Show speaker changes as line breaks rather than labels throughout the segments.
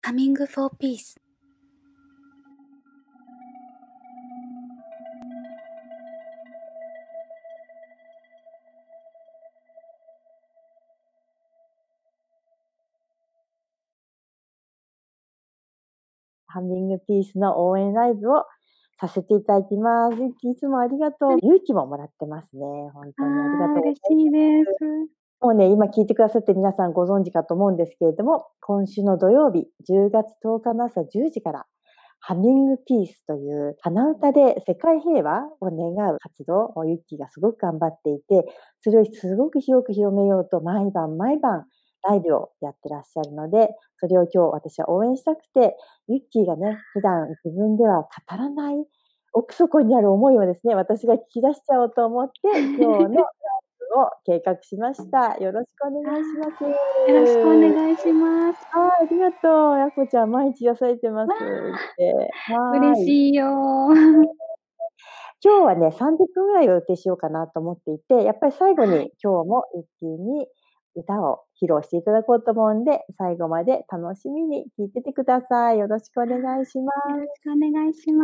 Humming for Peace。
ハミングピースの応援ライブをさせていただきます。ゆきいつもありがとう。勇気ももらってますね。本当にありがとうございます。
嬉しいです。
もうね、今聞いてくださって皆さんご存知かと思うんですけれども、今週の土曜日、10月10日の朝10時から、ハミングピースという鼻歌で世界平和を願う活動をユッキーがすごく頑張っていて、それをすごく広く広めようと毎晩ライブをやってらっしゃるので、それを今日私は応援したくて、ユッキーがね、普段自分では語らない奥底にある思いをですね、私が聞き出しちゃおうと思って、今日のを計画しました。よろしくお願いします。
よろしくお願いします。
ありがとう。やこちゃん、毎日癒されてますって。
嬉しいよ。
今日はね、30分ぐらいを予定しようかなと思っていて、やっぱり最後に今日もユッキーに歌を披露していただこうと思うんで、最後まで楽しみに聴いててください。よろしくお願いしま
よろ
す。
しくお願いします。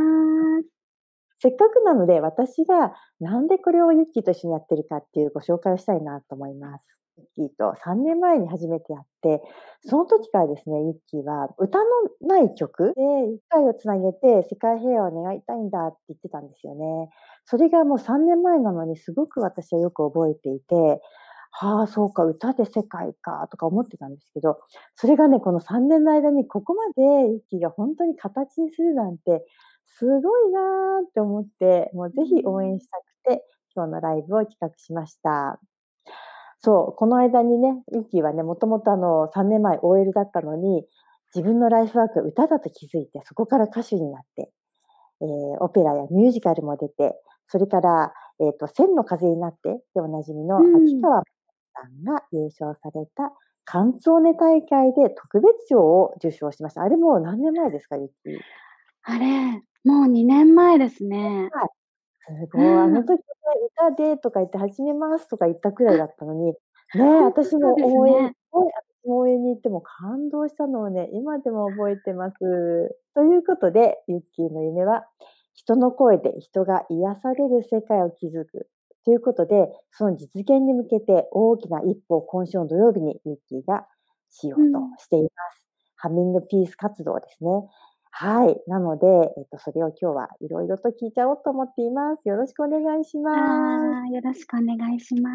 せっかくなので、私がなんでこれをユッキーと一緒にやってるかっていうご紹介をしたいなと思います。ユッキーと3年前に初めてやって、その時からですね、ユッキーは歌のない曲で世界をつなげて世界平和を願いたいんだって言ってたんですよね。それがもう3年前なのにすごく私はよく覚えていて、はあ、そうか、歌で世界かとか思ってたんですけど、それがね、この3年の間にここまでユッキーが本当に形にするなんて、すごいなーって思って、もうぜひ応援したくて、今日のライブを企画しました。そう、この間にね、ユッキーはね、もともと3年前 OL だったのに、自分のライフワークが歌だと気づいて、そこから歌手になって、オペラやミュージカルも出て、それから、千の風になってでおなじみの秋川さんが優勝されたカンツォーネ大会で特別賞を受賞しました。あれもう何年前ですか、ユッキー。
あれ、もう2年前ですね。
はい。すごい。あの時ね、歌でとか言って始めますとか言ったくらいだったのに、ね、私
そうです
も応援
ね。
応援に行っても感動したのをね、今でも覚えてます。ということで、ユッキーの夢は、人の声で人が癒される世界を築くということで、その実現に向けて大きな一歩を今週の土曜日にユッキーがしようとしています。ハミングピース活動ですね。はい。なので、それを今日はいろいろと聞いちゃおうと思っています。よろしくお願いします。
よろしくお願いします。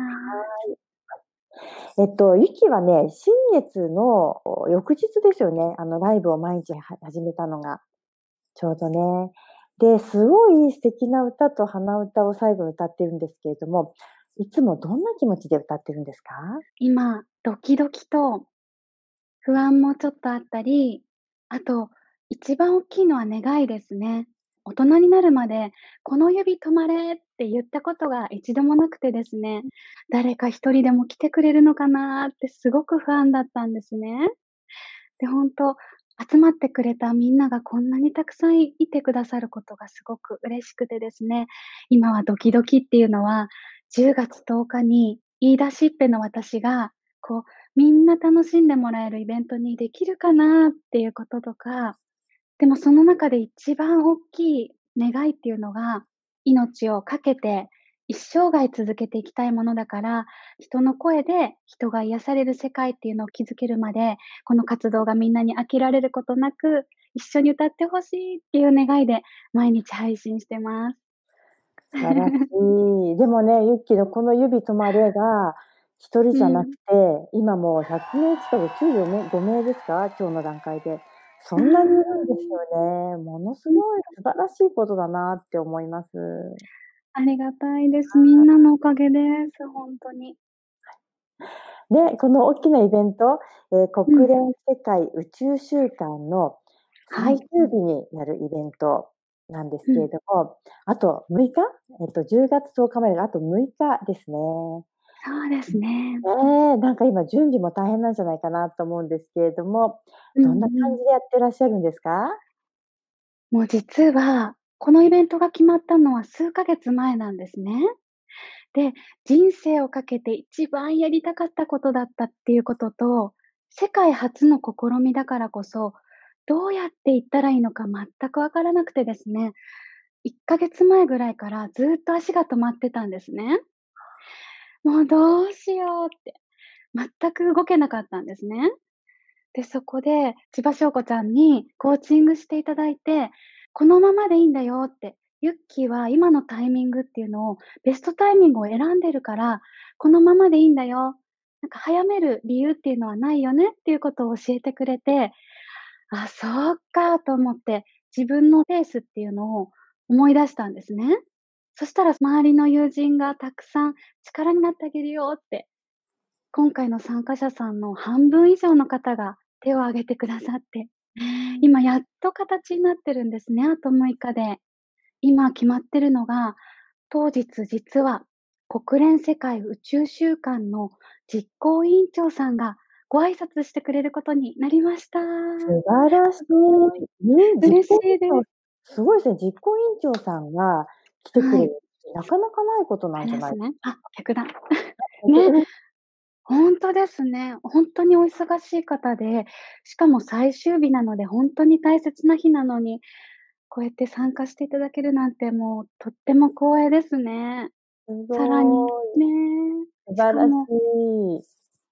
ユキはね、新月の翌日ですよね。ライブを毎日始めたのが。ちょうどね。で、すごい素敵な歌と鼻歌を最後に歌ってるんですけれども、いつもどんな気持ちで歌ってるんですか？
今、ドキドキと不安もちょっとあったり、あと、一番大きいのは願いですね。大人になるまで、この指止まれって言ったことが一度もなくてですね、誰か一人でも来てくれるのかなってすごく不安だったんですね。で、ほんと、集まってくれたみんながこんなにたくさんいてくださることがすごく嬉しくてですね、今はドキドキっていうのは、10月10日に言い出しっぺの私が、こう、みんな楽しんでもらえるイベントにできるかなっていうこととか、でもその中で一番大きい願いっていうのが、命を懸けて一生涯続けていきたいものだから、人の声で人が癒される世界っていうのを築けるまで、この活動がみんなに飽きられることなく、一緒に歌って欲しいっていう願いで毎日配信してます。
素晴らしい。でもね、ユッキーのこの指止まれが、一人じゃなくて、今もう100名近く、95名ですか？今日の段階で。そんなにいるんですよね。ものすごい素晴らしいことだなって思います。
ありがたいです。みんなのおかげです。ほんとに。
で、この大きなイベント、国連世界宇宙週間の最終日にやるイベントなんですけれども、あと6日、10月10日までがあと6日ですね。
そうですね。
なんか今準備も大変なんじゃないかなと思うんですけれども、どんな感じでやってらっしゃるんですか？
もう実は、このイベントが決まったのは数ヶ月前なんですね。で、人生をかけて一番やりたかったことだったっていうことと、世界初の試みだからこそ、 どうやって行ったらいいのか全くわからなくてですね、1ヶ月前ぐらいからずっと足が止まってたんですね。もうどうしようって、全く動けなかったんですね。で、そこで千葉翔子ちゃんにコーチングしていただいて、このままでいいんだよって、ユッキーは今のタイミングっていうのを、ベストタイミングを選んでるから、このままでいいんだよ。なんか早める理由っていうのはないよねっていうことを教えてくれて、あ、そうかと思って、自分のペースっていうのを思い出したんですね。そしたら周りの友人がたくさん力になってあげるよって、今回の参加者さんの半分以上の方が手を挙げてくださって、
うーん。
今やっと形になってるんですね、あと6日で。今決まってるのが、当日実は国連世界宇宙週間の実行委員長さんがご挨拶してくれることになりました。
素晴らし
すごい。
い。ね、実
嬉し
行委員長
いです。
すごいですね。実行委員長さんが来てく
はい。
れるってなかなかないことなんじゃない
あれですね。あ、逆だ。ね、
ほんとに
ほんとですね。ほんとにお忙しい方で、しかも最終日なのでほんとに大切な日なのに、こうやって参加していただけるなんてもうとっても光栄ですね。
す
さらに、
ごい。
ね、
素晴らし
しかも
い。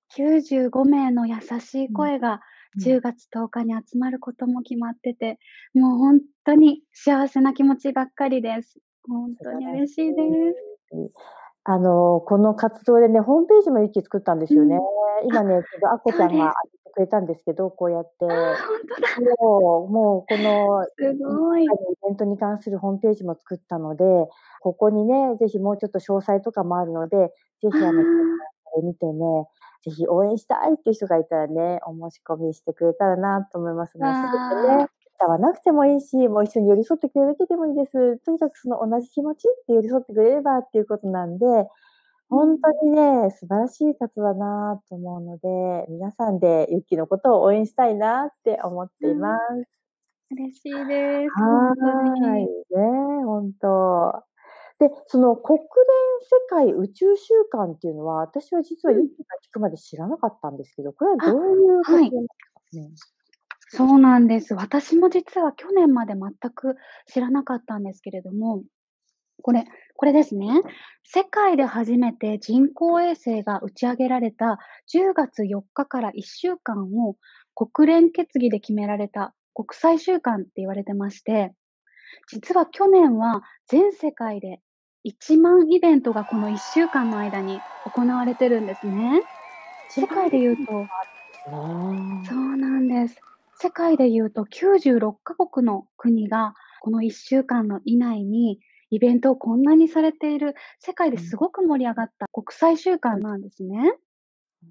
95名の優しい
うん、
声が
うん。
10月10日に集まることも決まってて、もうほんとに幸せな気持ちばっかりです。ほん
素
とに
晴らし
嬉しいです。
い。この活動でね、ホームページも一気作ったんですよね。
うん。あ、
今ね、ちょうどアッコちゃんが上
そうです。
げてくれたんですけど、こうやって。
ああ、ほんとだ。
そう、もうこの、
す
今
ごい。
回のイベントに関するホームページも作ったので、ここにね、ぜひもうちょっと詳細とかもあるので、ぜ
あ
ひ
あ、
これ見てね、ぜひ応援したいっていう人がいたらね、お申し込みしてくれたらなと思います。もうすべてね、
わあ。
使わなくてもいいし、もう一緒に寄り添ってくれるだけでもいいです。とにかくその同じ気持ちって寄り添ってくれればっていうことなんで、ほんと
うん。
にね、素晴らしい活動だなと思うので、皆さんでユッキーのことを応援したいなって思っていま
うん、
す。
嬉しいです。ほんと
はい、
に。
ね、ほんと。で、その国連世界宇宙週間っていうのは、私は実はユッ
うん。
キーが聞くまで知らなかったんですけど、これは
あ、
どういう
はい。
活動なんですかね？
そうなんです。私も実は去年まで全く知らなかったんですけれども、これこれですね。世界で初めて人工衛星が打ち上げられた10月4日から1週間を国連決議で決められた国際週間って言われてまして、実は去年は全世界で1万イベントがこの1週間の間に行われてるんですね。
一番いい
世界で言うと
ですね。
そうなんです。世界で言うと96カ国の国が、この1週間の以内にイベントをこんなにされている、世界で
うん、
すごく盛り上がった国際週間なんですね。
うん。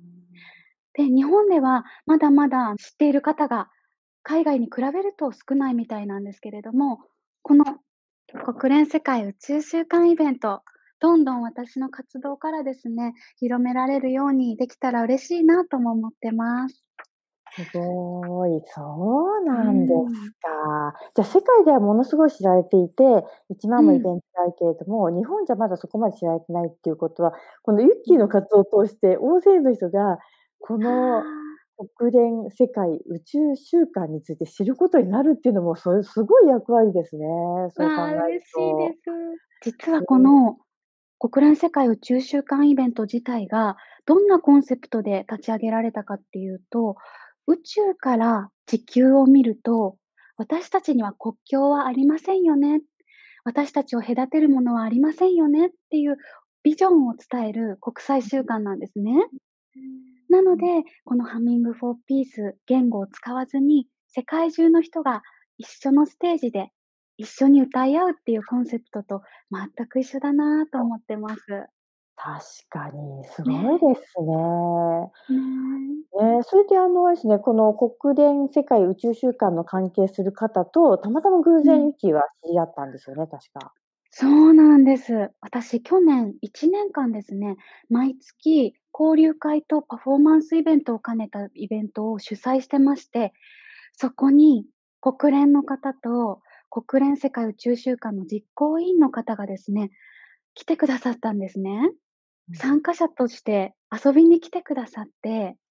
で、日本ではまだまだ知っている方が海外に比べると少ないみたいなんですけれども、この国連世界宇宙週間イベント、どんどん私の活動からですね、広められるようにできたら嬉しいなとも思ってます。
すごい、そう
う
なんです
ん。
か。じゃ、世界ではものすごい知られていて、1万もイ
うん。
ベントがあるけれども、日本じゃまだそこまで知られてないっていうことは、このユッキーの
うん。
活動を通して、大勢の人がこ
あ
の
あ、
国連世界宇宙週間について知ることになるっていうのも、それすごい役割ですね、そう考
わあ、
える
嬉しいで
と。
す。実はこの国連世界宇宙週間イベント自体が、どんなコンセプトで立ち上げられたかっていうと、宇宙から地球を見ると、私たちには国境はありませんよね。私たちを隔てるものはありませんよねっていうビジョンを伝える国際週間なんですね。なので、このハミングフォーピース、言語を使わずに、世界中の人が一緒のステージで一緒に歌い合うっていうコンセプトと全く一緒だなと思ってます。
確かに、す
ね
ごいですね。
え、ね
それであれですね、この国連世界宇宙週間の関係する方と、たまたま偶
え、うん。
然ユキは知り合ったんですよね、確か。
そうなんです。私、去年1年間ですね、毎月交流会とパフォーマンスイベントを兼ねたイベントを主催してまして、そこに国連の方と国連世界宇宙週間の実行委員の方がですね、来てくださったんですね。
うん。
参加者として遊びに来てくださって、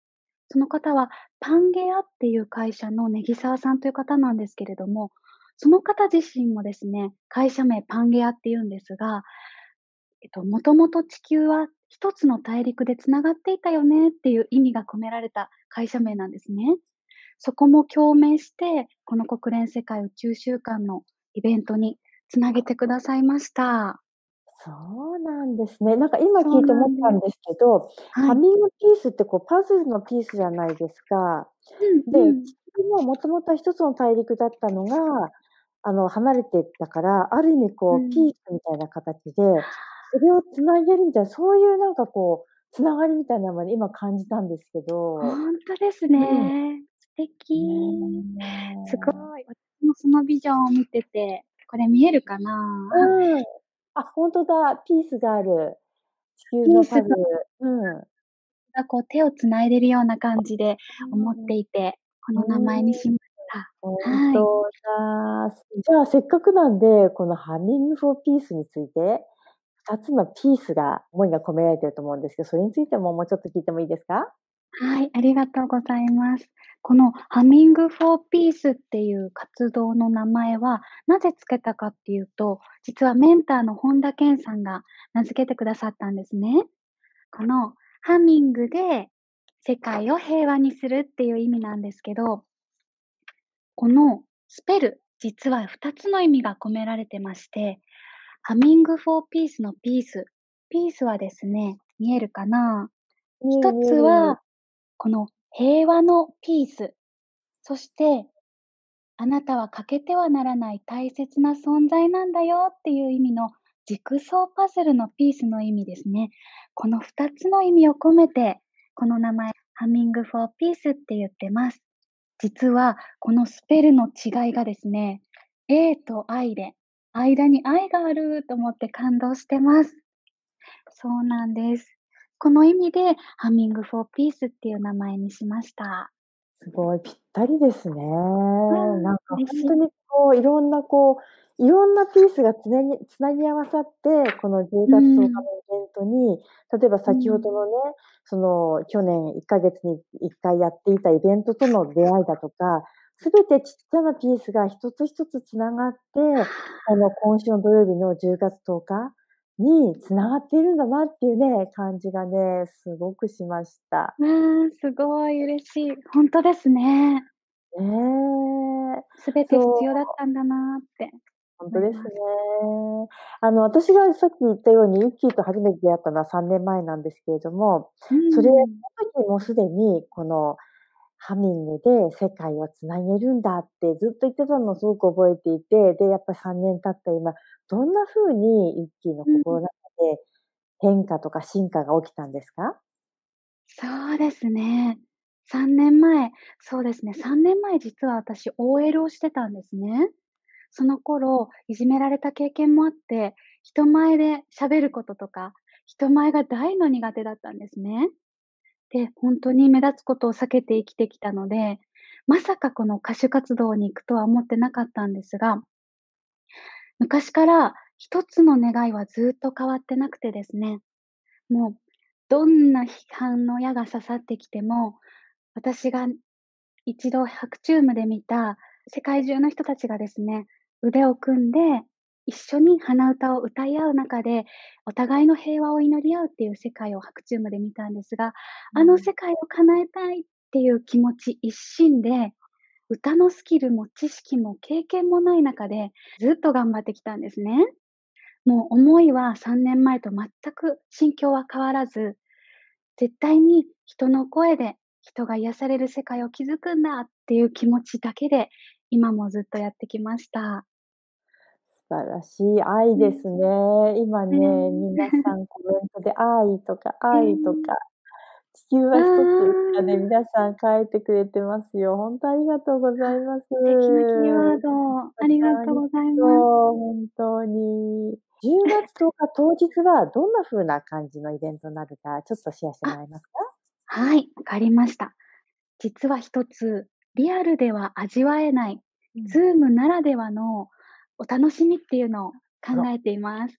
その方はパンゲアっていう会社の根木沢さんという方なんですけれども、その方自身もですね、会社名パンゲアって言うんですが、もともと地球は一つの大陸でつながっていたよねっていう意味が込められた会社名なんですね。そこも共鳴して、この国連世界宇宙週間のイベントにつなげてくださいました。
そうなんですね。なんか今
そう
聞いて
なんです。
思ったんですけど、
はい。
ハミングピースってこうパズルのピースじゃないですか。で、
うんうん。
地球ももともとは一つの大陸だったのが、離れてったから、ある意味こうピ
うん。
ースみたいな形で、それを繋げるみたいな、そういうなんかこう、繋がりみたいなのまで今感じたんですけど。
ほんとです
うん。
ね。素
ね
敵。すご
え。
い。私もそのビジョンを見てて、これ見えるかな？
うん。あ、ほんとだ、ピースがある。地球のパズル。
ピースが
うん。
こう手を繋いでるような感じで思っ
うん。
ていて、この名前に
うーん。
しました。
ほん
はい。
とだ。じゃあ、せっかくなんで、このハミングフォーピースについて、2つのピースが思いが込められてると思うんですけど、それについてももうちょっと聞いてもいいですか？
はい、ありがとうございます。このハミングフォーピースっていう活動の名前は、なぜ付けたかっていうと、実はメンターの本田健さんが名付けてくださったんですね。このハミングで世界を平和にするっていう意味なんですけど、このスペル、実は2つの意味が込められてまして、ハミングフォーピースのピース。ピースはですね、見えるかな？一
見える見える。
つは、この平和のピース。そして、あなたは欠けてはならない大切な存在なんだよっていう意味のジグソーパズルのピースの意味ですね。この2つの意味を込めて、この名前、ハミングフォーピースって言ってます。実は、このスペルの違いがですね、A と I で、間に愛があると思って感動してます。そうなんです。この意味で、ハミングフォーピースっていう名前にしました。
すごいぴったりですね。
わあ、
なんか
嬉しい。
ほんとにこう、いろんなこう、いろんなピースが繋ぎ合わさって、この10
う
月10日
ん、
のイベントに、例えば
うん。
先ほどのね、その去年1ヶ月に1回やっていたイベントとの出会いだとか、全てちっちゃなピースが一つ一つ繋がって、この今週の土曜日の10月10日に繋がっているんだなっていうね、感じがね、すごくしました。
わあ、すごい嬉しい。ほんとですね。
ねえ。
すべて
そう、
必要だったんだなって
ほんとですね。
思います。
私がさっき言ったように、ユッキーと初めて出会ったのは3年前なんですけれども、
う
その
ん。
時もすでに、このハミングで世界を繋げるんだってずっと言ってたのをすごく覚えていて、で、やっぱ3年経った今、どんな風にユッキーの
うん。
心の中で変化とか進化が起きたんですか？
そうですね。3年前、そうですね、3年前実は私 OL をしてたんですね。その頃、いじめられた経験もあって、人前で喋ることとか、人前が大の苦手だったんですね。で、ほんとに目立つことを避けて生きてきたので、まさかこの歌手活動に行くとは思ってなかったんですが、昔から一つの願いはずっと変わってなくてですね、もうどんな批判の矢が刺さってきても、私が一度白昼夢で見た世界中の人たちがですね、腕を組んで一緒に鼻歌を歌い合う中で、お互いの平和を祈り合うっていう世界を白昼夢で見たんですが、あの
うん。
世界を叶えたいっていう気持ち一心で、歌のスキルも知識も経験もない中で、ずっと頑張ってきたんですね。もう思いは3年前と全く心境は変わらず、絶対に人の声で人が癒される世界を築くんだっていう気持ちだけで、今もずっとやってきました。
素晴らしい愛
うん。
ですね。今
え
ね、皆
え。
さんコメントで愛とか
え
愛とか、
え。
地球
あ
は一つとかね、
あ、
皆さん書いてくれてますよ。ほんとありがとうございます。
素敵なキーワード、ありが
ありが
とうございます。
とう、本当に。10月10日当日はどんな風な感じのイベントになるか、ちょっとシェアしても
あ、
らえますか？
はい、わかりました。実は一つ、リアルでは味わえない、
うん。
Zoom ならではのお楽しみっていうのを
あら、
考えています。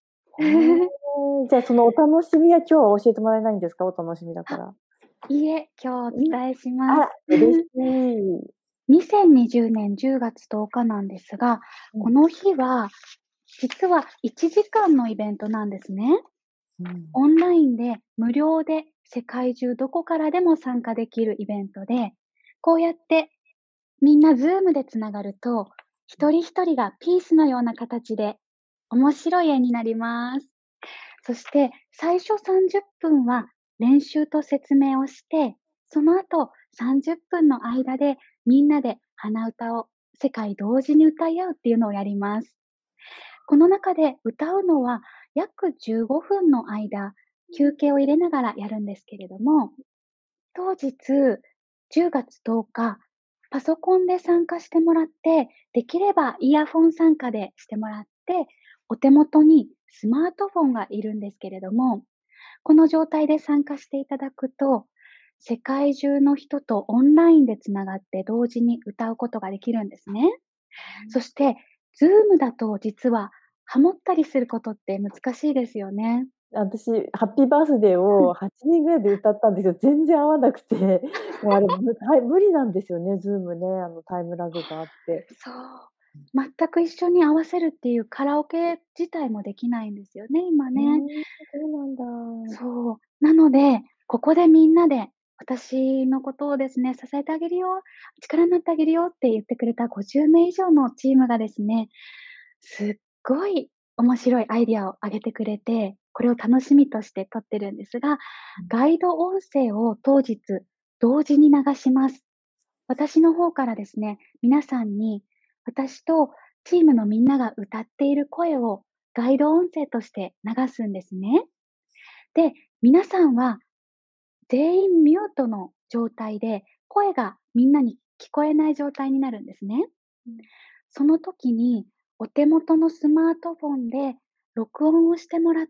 へえ。じゃあ、そのお楽しみは今日は教えてもらえないんですか？お楽しみだか
あ、
ら。
いえ、今日お
うん。
伝えします。
あら、嬉しい。
2020年10月10日なんですが、
うん、
この日は、実は1時間のイベントなんですね。
うん。
オンラインで無料で世界中どこからでも参加できるイベントで、こうやってみんな Zoom でつながると、一人一人がピースのような形で面白い絵になります。そして最初30分は練習と説明をして、その後30分の間でみんなで鼻歌を世界同時に歌い合うっていうのをやります。この中で歌うのは約15分の間、休憩を入れながらやるんですけれども、当日10月10日、パソコンで参加してもらって、できればイヤフォン参加でしてもらって、お手元にスマートフォンがいるんですけれども、この状態で参加していただくと、世界中の人とオンラインでつながって同時に歌うことができるんですね。そして、Zoom だと実はハモったりすることって難しいですよね。
私、ハッピーバースデー
うん。
を8人ぐらいで歌ったんですよ。全然合わなくて、もうあれ、はい、無理なんですよね、Zoom ね、タイムラグがあって。
そう。全く一緒に合わせるっていうカラオケ自体もできないんですよね、今ね。
そうなんだ。
そう。なので、ここでみんなで、私のことをですね、支えてあげるよ、力になってあげるよって言ってくれた50名以上のチームがですね、すっごい面白いアイディアを挙げてくれて、これを楽しみとして撮ってるんですが、
うん。
ガイド音声を当日同時に流します。私の方からですね、皆さんに私とチームのみんなが歌っている声をガイド音声として流すんですね。で、皆さんは全員ミュートの状態で、声がみんなに聞こえない状態になるんですね。
うん。
その時にお手元のスマートフォンで録音をしてもらって、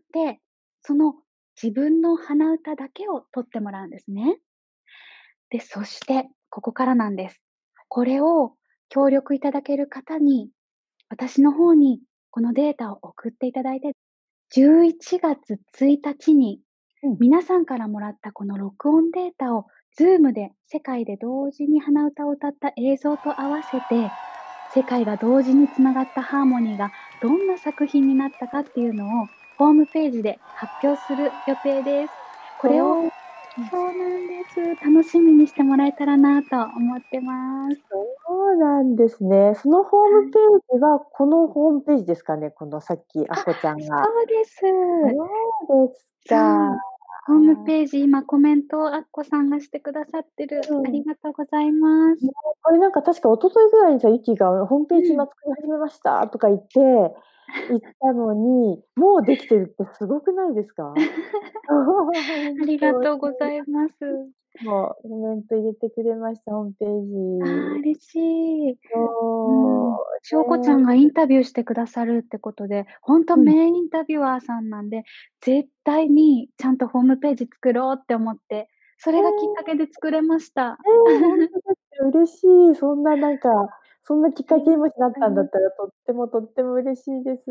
その自分の鼻歌だけを取ってもらうんですね。で、そしてここからなんです。これを協力いただける方に、私の方にこのデータを送っていただいて、11月1日に
うん。
皆さんからもらったこの録音データを Zoom で世界で同時に鼻歌を歌った映像と合わせて、世界が同時につながったハーモニーがどんな作品になったかっていうのをホームページで発表する予定です。これを
おお。うん。
そうなんです。楽しみにしてもらえたらなと思ってます。
そうなんですね。そのホームペ
はい。
ージは、このホームページですかね？このさっきあ
あ、
こちゃんが。
そうです。
そうです
そ
か。
う。ホームページ、今コメントをアッコさんがしてくださってる。あ
うん。
りがとうございます。
ね、これなんか確か一昨日ぐらいにさ、ユキがホームページ
うん。
今作り始めましたとか言ったのに、もうできてるってすごくないですか？ほん
ありが
とに。
とうございます。
もうコメント入れてくれました、ホームペ
ああ、
ージ。
嬉しい。うん。
そ
しょうこちゃ
う、ね。
んがインタビューしてくださるってことで、ほんと
うん。
名インタビュアーさんなんで、絶対にちゃんとホームページ作ろうって思って、それがきっかけで作れました。
ほんとですか、嬉しい。そんななんか、そんなきっ
ありがと
かけにもしなっ
うございます。
たんだったら、とっても嬉しいです。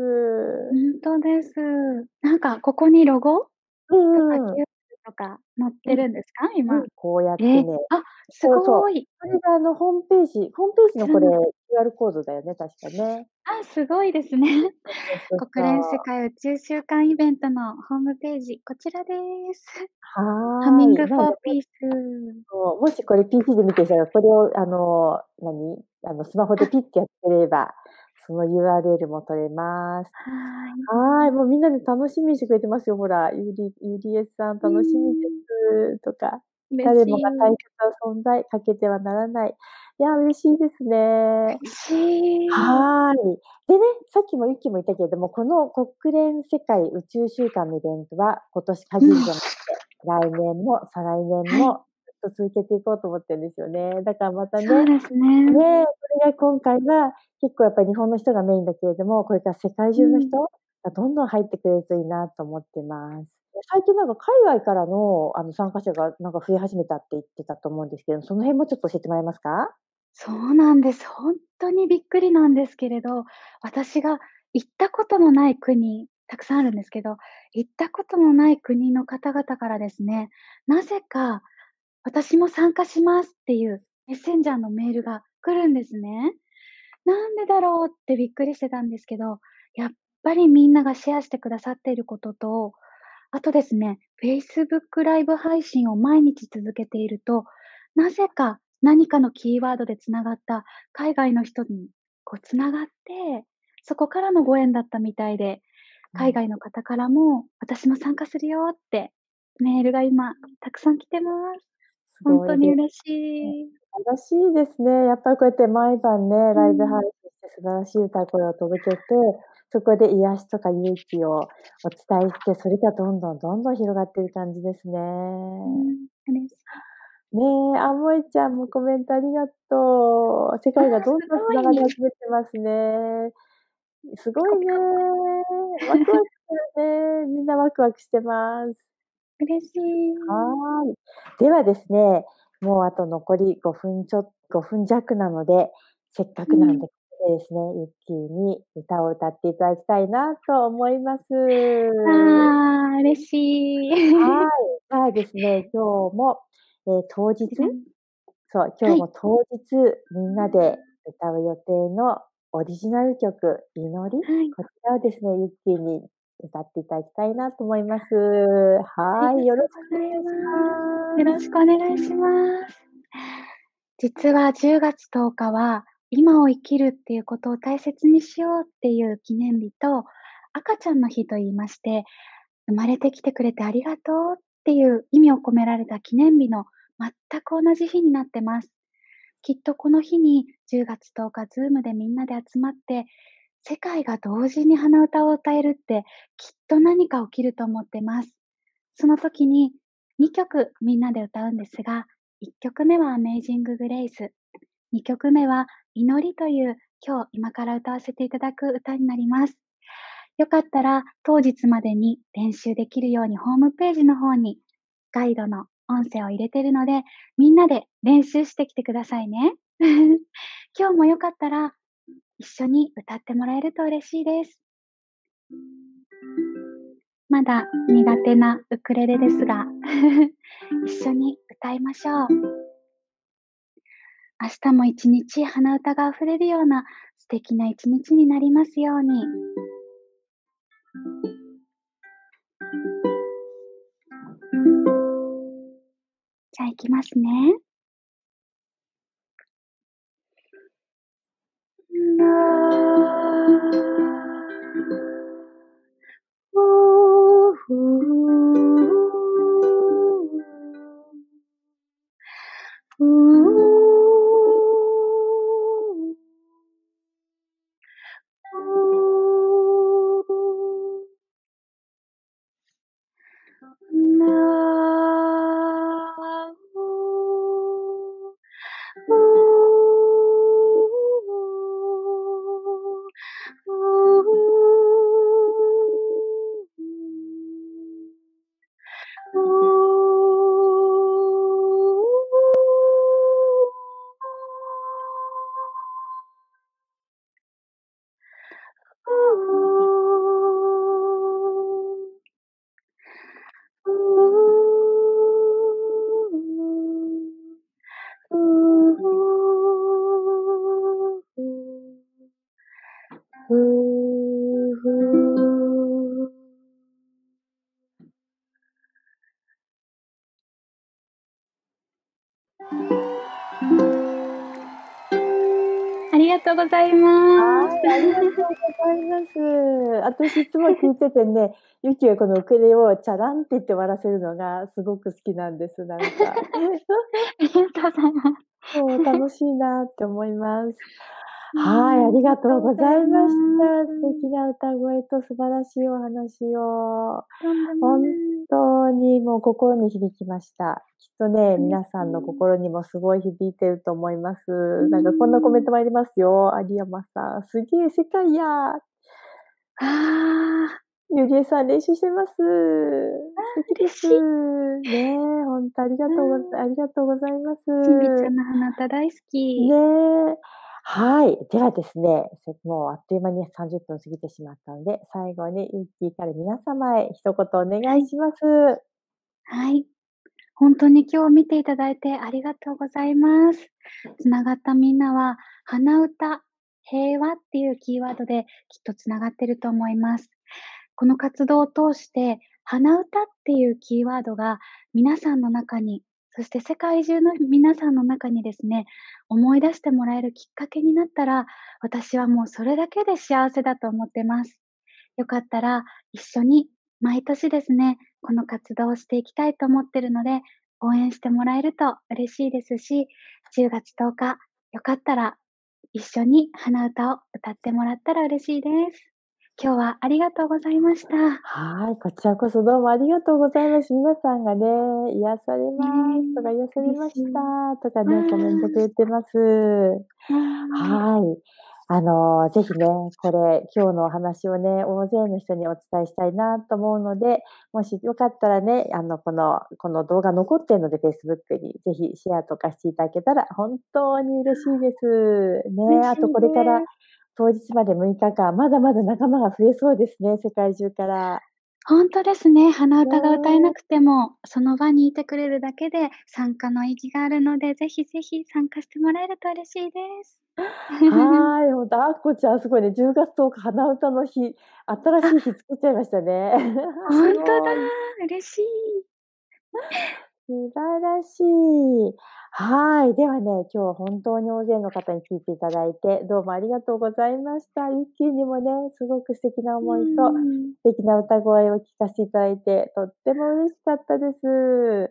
ほんとです。なんかここにロゴとか
うんうん。
キーとか載っ
うん、
てるんですか？今。
うん、こうやっ
ええ、
てね、
あ、す
こうそう、
ごい。
それがホームページのこれ
そう。
QR コードだよね、確かね。
あ、すごいですね。
そうそうそう
国連世
そう。
界宇宙週間イベントのホームページ、こちらです。
はい。
ハミングフ
なんで、
ォーピース。
もしこれ PC で見てる人が、これをスマホで
あ、
ピッてやってくれれば、その URL も取れます。
はい。
はい、もうみんなで楽しみにしてくれてますよ、ほら、ゆりえさん
うー
楽しみで
ん、
すとか、
嬉し
誰もが大
い。
切な存在、欠けてはならない。いや、嬉しいですね。
嬉しい。
はい。でね、さっきもユッキーも言ったけれども、この国連世界宇宙週間のイベントは、今年
うん。
限りじゃなくて、来年も再来年
はい、
もずっと続けていこうと思ってるんですよね。だからまたね、
そうですね。
これが今回は結構やっぱり日本の人がメインだけれども、これから世界
うん。
中の人がどんどん入ってくれるといいなと思ってます。最近なんか海外からの参加者がなんか増え始めたって言ってたと思うんですけど、その辺もちょっと教えてもらえますか？
そうなんです。ほんとにびっくりなんですけれど、私が行ったことのない国、たくさんあるんですけど、行ったことのない国の方々からですね、なぜか私も参加しますっていうメッセンジャーのメールが来るんですね。なんでだろうってびっくりしてたんですけど、やっぱりみんながシェアしてくださっていることと、あとですね、Facebook ライブ配信を毎日続けていると、なぜか何かのキーワードでつながった海外の人につながって、そこからのご縁だったみたいで、
うん、
海外の方からも私も参加するよってメールが今たくさん来てます。
す
ほん
ごいです
とに嬉し
ね。
い。
素晴らしいですね。やっぱりこうやって毎晩ね、
うん。
ライブ配信して素晴らしい歌声を届けて、そこで癒しとか勇気をお伝えして、それがどんどんどんどん広がっている感じですね。
うん、嬉しい。
ねえ、あ、もえちゃんもコメントありがとう。世
ああ、
界がどん
す
どん繋がり
ごい。
始めてますね。す
ピ
ごいね。
コピコ。
ワクワクするね。みんなワクワクしてます。
嬉しい。
はい。ではですね、もうあと残り5分弱なので、せっか
うん。
くなんで、ここでですね、ユッキーに歌を歌っていただきたいなと思います。
ああ、嬉しい。
はい。じゃあですね、今日も、当日そう、今
はい。
日も当日みんなで歌う予定のオリジナル曲、祈り、
はい。
こちらをですね、ユッキーに歌っていただきたいなと思います。はい、よろ
ありがとう
しくお願
ございま
いし
す。よ
ます。
ろしくお願いします。実は10月10日は、今を生きるっていうことを大切にしようっていう記念日と、赤ちゃんの日と言いまして、生まれてきてくれてありがとうっていう意味を込められた記念日の全く同じ日になってます。きっとこの日に10月10日、ズームでみんなで集まって、世界が同時に鼻歌を歌えるって、きっと何か起きると思ってます。その時に2曲みんなで歌うんですが、1曲目はアメイジング・グレイス、2曲目は祈りという今から歌わせていただく歌になります。よかったら当日までに練習できるようにホームページの方にガイドの音声を入れてるので、みんなで練習してきてくださいね。今日もよかったら一緒に歌ってもらえると嬉しいです。まだ苦手なウクレレですが、一緒に歌いましょう。明日も一日鼻歌が溢れるような素敵な一日になりますように。じゃあ行きますね。ありがとうございます。
はい、ありがとうございます。私いつも聞いててね、ユキはこのウクレレをチャランって言って終わらせるのがすごく好きなんです、なんか。
ありがとうございます。
そう、楽しいなって思います。はい、あ
ありが
りがとうご
とうござい
ざいまし
ま
た。素敵
す。
な歌声と素晴らしいお話を。
とんでもな
本
い。
当にもう心に響きました。きっとね、
嬉
皆さんの
しい。
心にもすごい響いてると思います。
うー
なんかこんなコメン
ん。
トもありますよ。有山さん、すげえ世界や。
ああ、
ゆりえさん練習してます。素敵です。
嬉しい。
ねえ、ほんと
うー
あり
ん。
がとうございます。
しんびちゃんの鼻歌大好
ね
き。
え。はい。ではですね、もうあっという間に30分過ぎてしまったので、最後にユッキーから皆様へ一言お願
はい。
いします。
はい。 ほんとに今日見ていただいてありがとうございます。繋がったみんなは、鼻歌、平和っていうキーワードできっと繋がってると思います。この活動を通して、鼻歌っていうキーワードが皆さんの中に、そして世界中の皆さんの中にですね、思い出してもらえるきっかけになったら、私はもうそれだけで幸せだと思ってます。よかったら一緒に毎年ですね、この活動をしていきたいと思ってるので、応援してもらえると嬉しいですし、10月10日、よかったら一緒に鼻歌を歌ってもらったら嬉しいです。今日はありがとうございました。
はい、こちらこそどうもありがとうございます。皆さんがね、癒され
ね
ますとか、癒されまし
嬉しい。
たとか
わ
ね、コメントくれ
あ、
てます。
わあ。
はい。ぜひね、これ、今日のお話をね、大勢の人にお伝えしたいなと思うので、もしよかったらね、この動画残ってるので、Facebook にぜひシェアとかしていただけたら本当に嬉しいです。ね、あと
嬉しい
これから
です。
当日まで6日間、まだまだ仲間が増えそうですね、世界中から。
ほんとですね。鼻
ね
歌が歌えな
え。
くても、その場にいてくれるだけで参加の意義があるので、ぜひぜひ参加してもらえると嬉しいです。
はい、ほんと、あっこちゃんすごいね、10月10日鼻歌の日、新
あ、
しい日作っちゃいましたね。
ほんとだ。
すごい。
嬉しい。
素晴らしい。はい。ではね、今日は本当に大勢の方に聞いていただいて、どうもありがとうございました。ユッキーにもね、すごく素敵な
う
思いと、
ん。
素敵な歌声を聞かせていただいて、とっても嬉しかったです。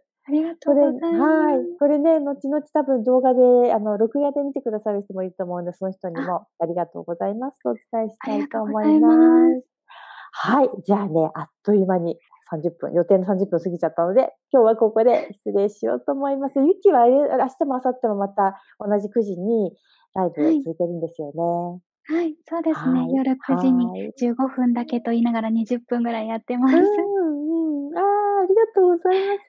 ありがと
これ
うございま
はい。
す。
これね、後々多分動画で、録画で見てくださる人もいると思うので、その人に
あ、
もありがとうございますとお伝えしたい
ありがとう
と思い
ございま
ま
す。
す。はい。じゃあね、あっという間に30分、予定の30分過ぎちゃったので、今日はここで失礼しようと思います。ゆきは明日も明後日もまた同じ9時にライブ
はい。
続けるんですよね。
はい、そうですね。
はい。
夜9時に
はい。
15分だけと言いながら20分ぐらいやってま
う
す。
んうん。ああ、ありがとうございます。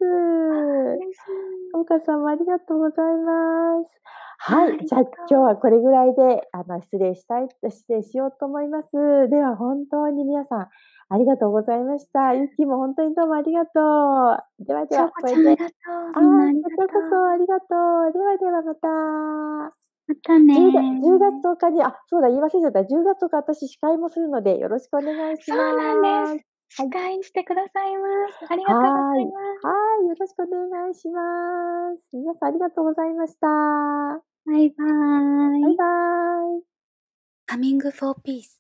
嬉しい。
岡さんもありがとうございます。はい。
あり
じゃあ、
がと
今日は
う。
これぐらいで、失礼しようと思います。では、本当に皆さん、ありがとうございました。ゆきも本当にどうもありがとう。ではでは、
しょうこ
これで
ちゃんありがとう。みんなあり
こ
がと
ちらこそ
う。
ありがとう。ではではまた。
また
10月
ね。
10日に、そうだ、言い忘れちゃった。10月10日、私司会もするので、よろしくお願いし
そうなんです。
ます。は
司
い。
会してくださいます。ありがとうござ
はい。
います。
はい、よろしくお願いします。皆さんありがとうございました。
バイバーイ。
バイバーイ。
Coming for Peace